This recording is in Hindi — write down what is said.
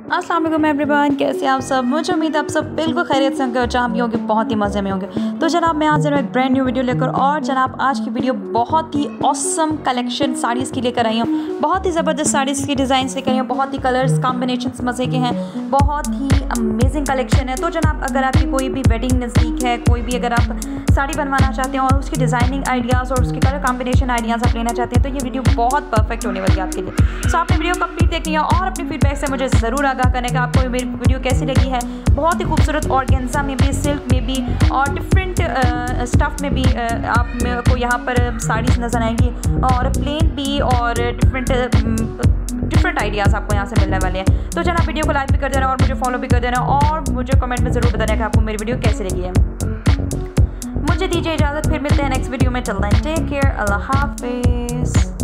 अस्सलाम वालेकुम एवरीवन, कैसे आप सब। मुझे उम्मीद है आप सब बिल्कुल खैरियत से होंगे और जहाँ भी होंगे बहुत ही मज़े में होंगे। तो जनाब मैं आज एक ब्रांड न्यू वीडियो लेकर और जनाब आज की वीडियो बहुत ही ऑसम कलेक्शन साड़ीज़ की लेकर आई हूँ। बहुत ही ज़बरदस्त साड़ीज़ की डिज़ाइन लेकर आई हूँ, बहुत ही कलर्स कॉम्बिनेशंस मज़े के हैं, बहुत ही अमेजिंग कलेक्शन है। तो जनाब अगर आपकी कोई भी वेडिंग नज़दीक है, कोई भी अगर आप साड़ी बनवाना चाहते हैं और उसकी डिज़ाइनिंग आइडियाज़ और उसके कलर कॉम्बिनेशन आइडियाज़ आप लेना चाहते हैं तो ये वीडियो बहुत परफेक्ट होने वाली है आपके लिए। सो आपने वीडियो कंप्लीट देखनी है और अपने फीडबैक से मुझे ज़रूर आगाह करने का आपको मेरी वीडियो कैसी लगी है। बहुत ही खूबसूरत ऑर्गेन्जा में भी, सिल्क में भी और डिफरेंट स्टफ़ में भी आपको यहाँ पर साड़ीज़ नज़र आएंगी और प्लेन भी और डिफरेंट आइडियाज़ आपको यहाँ से मिलने वाले हैं। तो जनाब वीडियो को लाइक भी कर देना और मुझे फॉलो भी कर देना और मुझे कमेंट में ज़रूर बताना कि आपको मेरी वीडियो कैसी लगी है। मुझे दीजिए इजाज़त, फिर मिलते हैं नेक्स्ट वीडियो में। टिल देन टेक केयर, अल्लाह हाफिज़।